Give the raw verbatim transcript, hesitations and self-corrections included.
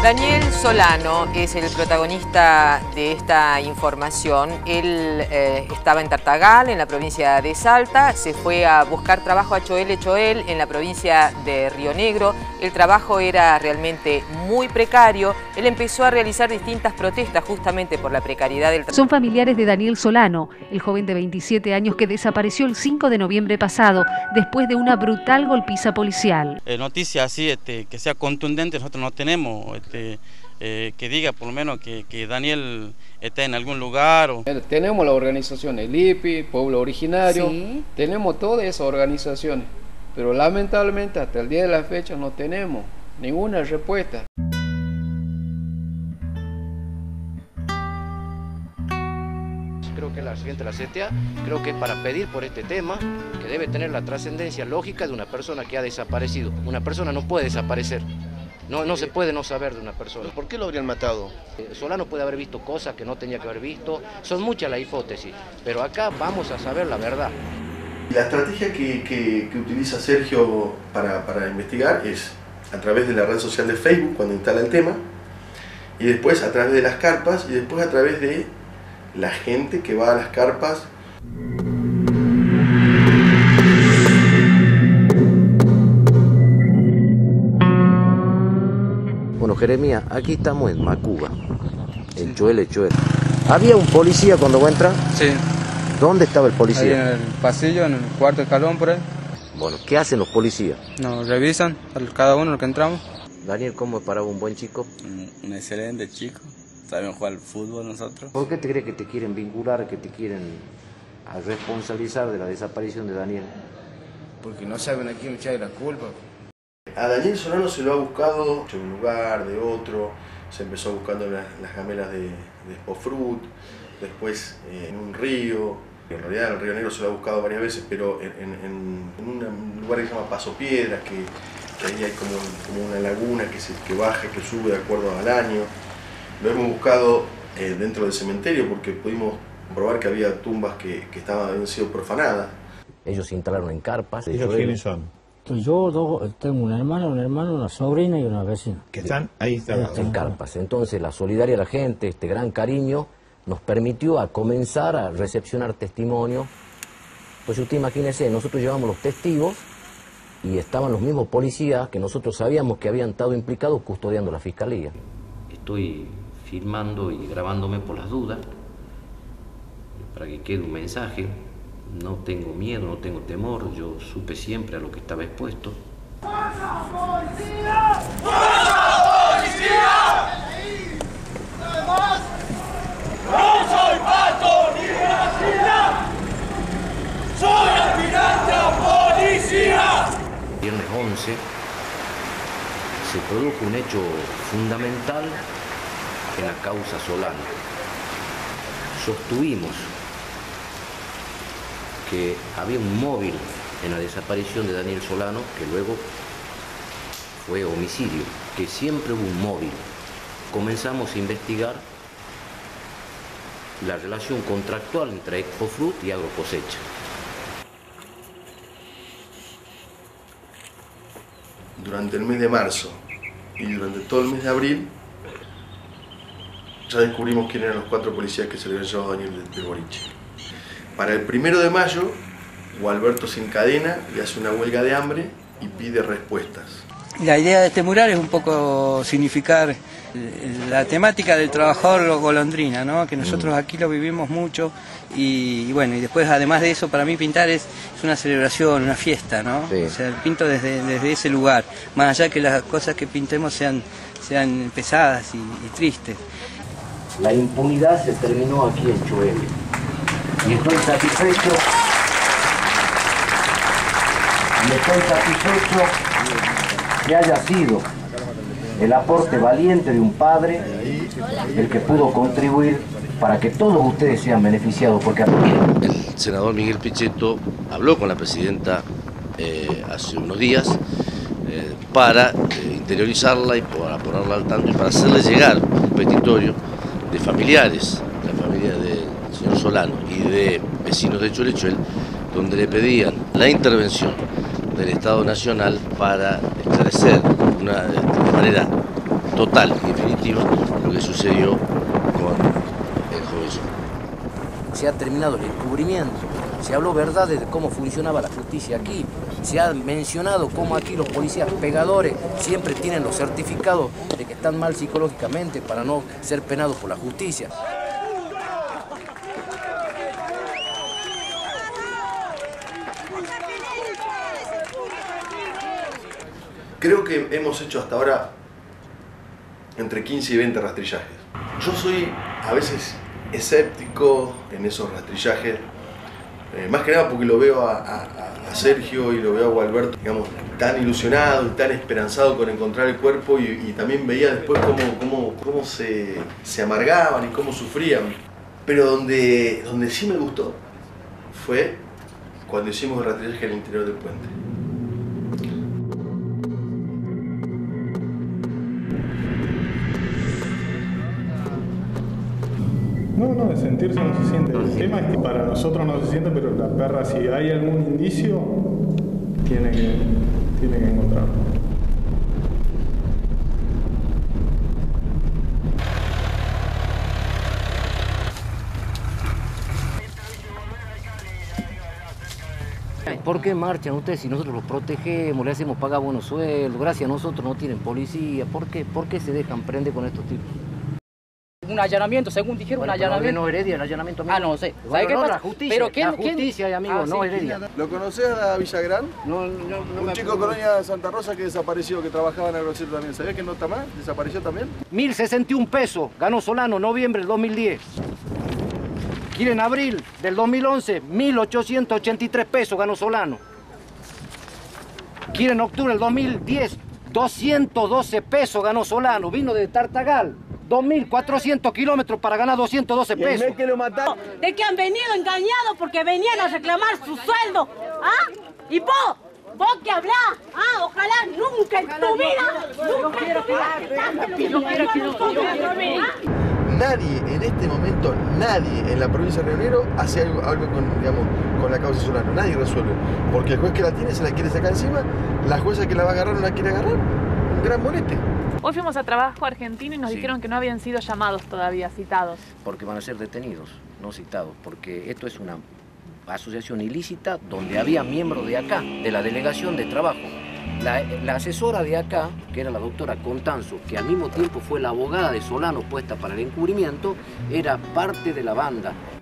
Daniel Solano es el protagonista de esta información. Él eh, estaba en Tartagal, en la provincia de Salta, se fue a buscar trabajo a Choel Choel, en la provincia de Río Negro. El trabajo era realmente muy precario. Él empezó a realizar distintas protestas justamente por la precariedad del trabajo. Son familiares de Daniel Solano, el joven de veintisiete años que desapareció el cinco de noviembre pasado después de una brutal golpiza policial. Eh, noticias así este, que sea contundente nosotros no tenemos. Este, eh, que diga por lo menos que, que Daniel está en algún lugar. O... Tenemos la organización, el I P I, Pueblo Originario, ¿sí? Tenemos todas esas organizaciones, pero lamentablemente hasta el día de la fecha no tenemos ninguna respuesta. Creo que la siguiente la C T A, creo que es para pedir por este tema, que debe tener la trascendencia lógica de una persona que ha desaparecido. Una persona no puede desaparecer. No, no se puede no saber de una persona. ¿Por qué lo habrían matado? Solano puede haber visto cosas que no tenía que haber visto. Son muchas las hipótesis, pero acá vamos a saber la verdad. La estrategia que, que, que utiliza Sergio para, para investigar es a través de la red social de Facebook, cuando instala el tema, y después a través de las carpas, y después a través de la gente que va a las carpas. Bueno, Jeremías, aquí estamos en Macuba, en Choel Choel. ¿Había un policía cuando vos entras? Sí. ¿Dónde estaba el policía? Ahí en el pasillo, en el cuarto escalón por ahí. Bueno, ¿qué hacen los policías? Nos revisan cada uno lo que entramos. Daniel, ¿cómo es para un buen chico? Un, un excelente chico. Sabemos jugar al fútbol nosotros. ¿Por qué te crees que te quieren vincular, que te quieren responsabilizar de la desaparición de Daniel? Porque no saben a quién echarle la culpa. A Daniel Solano se lo ha buscado de un lugar, de otro, se empezó buscando en las, las gamelas de, de Spofrut, después eh, en un río, en realidad en el Río Negro se lo ha buscado varias veces, pero en, en, en un lugar que se llama Paso Piedras, que, que ahí hay como, como una laguna que, se, que baja, que sube de acuerdo al año. Lo hemos buscado eh, dentro del cementerio porque pudimos comprobar que había tumbas que, que estaban, habían sido profanadas. Ellos se instalaron en carpas. ¿Ellos quiénes son? Yo dos, tengo una hermana, un hermano, una sobrina y una vecina. ¿Que están ahí instalados? En carpas. Entonces la solidaria de la gente, este gran cariño, nos permitió a comenzar a recepcionar testimonios. Pues usted imagínese, nosotros llevamos los testigos y estaban los mismos policías que nosotros sabíamos que habían estado implicados custodiando la fiscalía. Estoy filmando y grabándome por las dudas, para que quede un mensaje. No tengo miedo, no tengo temor, yo supe siempre a lo que estaba expuesto. ¡Fuerza policía! ¡Fuerza policía! ¡Además! ¡No soy pato ni gallina! ¡Soy aspirante a policía! Viernes once se produjo un hecho fundamental en la causa Solano. Sostuvimos que había un móvil en la desaparición de Daniel Solano, que luego fue homicidio, que siempre hubo un móvil. Comenzamos a investigar la relación contractual entre Expofrut y Agrocosecha. Durante el mes de marzo y durante todo el mes de abril ya descubrimos quién eran los cuatro policías que se le habían llevado a Daniel del boliche. Para el primero de mayo, Gualberto se encadena y hace una huelga de hambre y pide respuestas. La idea de este mural es un poco significar la temática del trabajador golondrina, ¿no? Que nosotros aquí lo vivimos mucho y, y bueno, y después además de eso para mí pintar es, es una celebración, una fiesta, ¿no? Sí. O sea, pinto desde, desde ese lugar, más allá que las cosas que pintemos sean, sean pesadas y, y tristes. La impunidad se terminó aquí en Choel. Y estoy satisfecho, y estoy satisfecho que haya sido el aporte valiente de un padre el que pudo contribuir para que todos ustedes sean beneficiados. Porque el senador Miguel Pichetto habló con la presidenta eh, hace unos días eh, para eh, interiorizarla y para ponerla al tanto y para hacerle llegar un petitorio de familiares, la familia del señor Solano y de vecinos de Choel Choel, donde le pedían la intervención del Estado Nacional para esclarecer una, de manera total y definitiva lo que sucedió con el joven Solano. Se ha terminado el encubrimiento, se habló verdad de cómo funcionaba la justicia aquí, se ha mencionado cómo aquí los policías pegadores siempre tienen los certificados de que están mal psicológicamente para no ser penados por la justicia. Creo que hemos hecho hasta ahora entre quince y veinte rastrillajes. Yo soy a veces escéptico en esos rastrillajes, eh, más que nada porque lo veo a, a, a Sergio y lo veo a Gualberto, digamos, tan ilusionado y tan esperanzado con encontrar el cuerpo, y, y también veía después cómo, cómo, cómo se, se amargaban y cómo sufrían. Pero donde, donde sí me gustó fue cuando hicimos el rastrillaje al interior del puente. No, no, de sentirse no se siente. El tema es que para nosotros no se siente, pero la perra, si hay algún indicio, tiene que, tiene que encontrarlo. ¿Por qué marchan ustedes si nosotros los protegemos, le hacemos pagar buenos sueldos? Gracias a nosotros no tienen policía. ¿Por qué, ¿Por qué se dejan prender con estos tipos? Un allanamiento, según dijeron, bueno, un allanamiento. No, Heredia, el allanamiento. Amigo. Ah, no sé. Bueno, ¿Sabe qué no, pasa? la justicia, Pero ¿quién, la justicia, ¿quién? amigo, ah, no sí, Heredia. ¿Lo conocés a Villagrán? No, no, no. Un me chico de Colonia Santa Rosa que desapareció, que trabajaba en Agrocero también. ¿Sabés que no está más? ¿Desapareció también? mil sesenta y uno pesos ganó Solano, noviembre del dos mil diez. Quiere en abril del dos mil once, mil ochocientos ochenta y tres pesos ganó Solano. Quiere en octubre del dos mil diez, doscientos doce pesos ganó Solano. Vino de Tartagal, dos mil cuatrocientos kilómetros para ganar doscientos doce pesos. ¿Y el mes que lo mataron? De que han venido engañados porque venían a reclamar su sueldo. ¿Ah? Y vos, vos que hablás, ah, ojalá nunca en tu vida, nunca en tu vida, yo quiero que no, Nadie, en este momento, nadie en la provincia de Río Negro hace algo, algo con, digamos, con la causa Solano. Nadie resuelve. Porque el juez que la tiene se la quiere sacar encima, la jueza que la va a agarrar no la quiere agarrar. Un gran bonete. Hoy fuimos a trabajo argentino y nos sí. dijeron que no habían sido llamados todavía, citados. Porque van a ser detenidos, no citados, porque esto es una asociación ilícita donde había miembros de acá, de la delegación de trabajo. La, la asesora de acá, que era la doctora Contanzo, que al mismo tiempo fue la abogada de Solano puesta para el encubrimiento, era parte de la banda